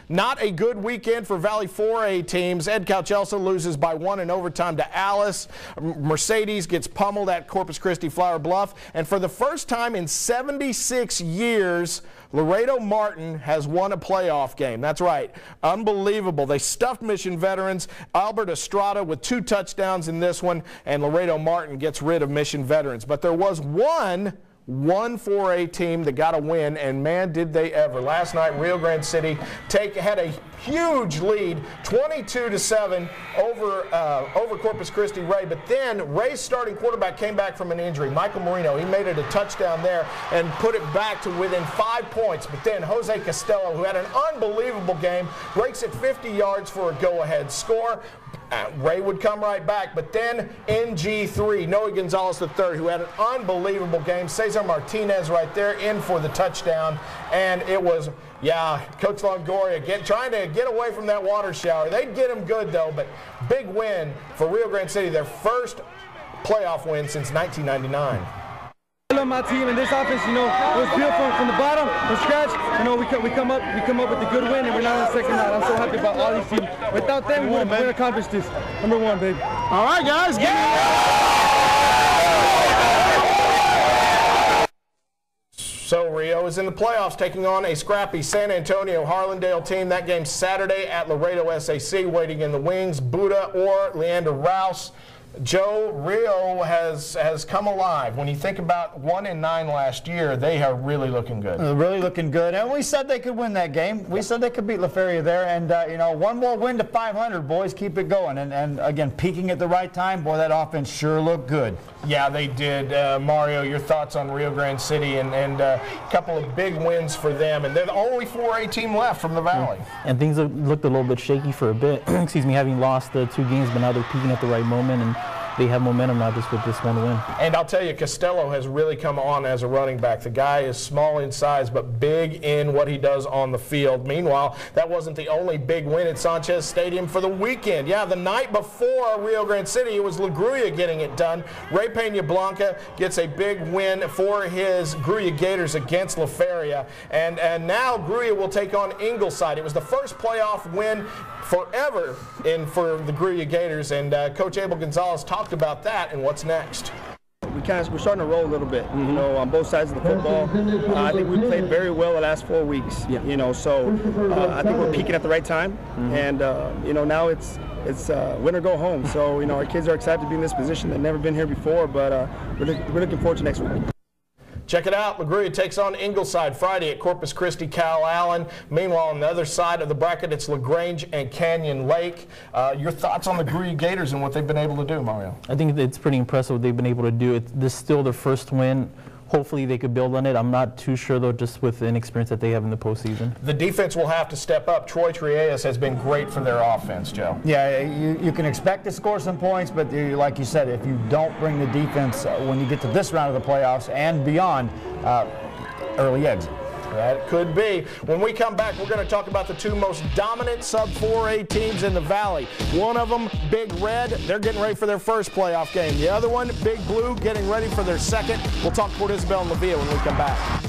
Not a good weekend for Valley 4A teams. Ed Calchelsa loses by 1 in overtime to Alice. Mercedes gets pummeled at Corpus Christi Flower Bluff. And for the first time in 76 years, Laredo Martin has won a playoff game. That's right. Unbelievable. They stuffed Mission Veterans. Albert Estrada with 2 touchdowns in this one, and Laredo Martin gets rid of Mission Veterans. But there was one 4A team that got a win, and man, did they ever. Last night, Rio Grande City had a huge lead, 22-7 over Corpus Christi Ray. But then Ray's starting quarterback came back from an injury, Michael Marino. He made it a touchdown there and put it back to within 5 points. But then Jose Costello, who had an unbelievable game, breaks it 50 yards for a go-ahead score. Ray would come right back, but then NG3, Noe Gonzalez III, who had an unbelievable game. Cesar Martinez right there in for the touchdown, and it was, yeah, Coach Longoria trying to get away from that water shower. They'd get him good, though, but big win for Rio Grande City, their first playoff win since 1999. I love my team and this offense, you know, it was built from the bottom, from scratch. You know, we come up with a good win, and we're not on the second night. I'm so happy about all these teams. Without them, we wouldn't accomplish this. Number 1, baby. All right, guys. So Rio is in the playoffs, taking on a scrappy San Antonio Harlandale team. That game Saturday at Laredo SAC. Waiting in the wings, Buddha or Leander Rouse. Joe, Rio has come alive. When you think about 1-9 last year, they are really looking good. Really looking good. And we said they could win that game. We said they could beat La Feria there. And, you know, one more win to 500, boys. Keep it going. And again, peaking at the right time. Boy, that offense sure looked good. Yeah, they did. Mario, your thoughts on Rio Grande City and a couple of big wins for them. And they're the only 4A team left from the Valley. And things looked a little bit shaky for a bit. Excuse me, having lost 2 games, but now they're peaking at the right moment. And they have momentum now just with this one win. And I'll tell you, Costello has really come on as a running back. The guy is small in size, but big in what he does on the field. Meanwhile, that wasn't the only big win at Sanchez Stadium for the weekend. Yeah, the night before Rio Grande City, it was La Grulla getting it done. Ray Peña Blanca gets a big win for his Grulla Gators against La Feria. And now Grulla will take on Ingleside. It was the first playoff win forever for the Grulla Gators, and Coach Abel Gonzalez talked about that and what's next. We're starting to roll a little bit, you know, on both sides of the football. I think we played very well the last 4 weeks, you know, so I think we're peaking at the right time, and you know, now it's win or go home. So, you know, our kids are excited to be in this position. They've never been here before, but we're looking forward to next week. Check it out. La Grulla takes on Ingleside Friday at Corpus Christi Cal Allen. Meanwhile, on the other side of the bracket, it's LaGrange and Canyon Lake. Your thoughts on the Grulla Gators and what they've been able to do, Mario? I think it's pretty impressive what they've been able to do. This is still their first win. Hopefully they could build on it. I'm not too sure, though, just with the inexperience that they have in the postseason. The defense will have to step up. Troy Trias has been great for their offense, Joe. Yeah, you can expect to score some points, but like you said, if you don't bring the defense when you get to this round of the playoffs and beyond, early exit. That could be. When we come back, we're going to talk about the 2 most dominant sub-4A teams in the Valley. One of them, Big Red, they're getting ready for their first playoff game. The other one, Big Blue, getting ready for their second. We'll talk Port Isabel and La Villa when we come back.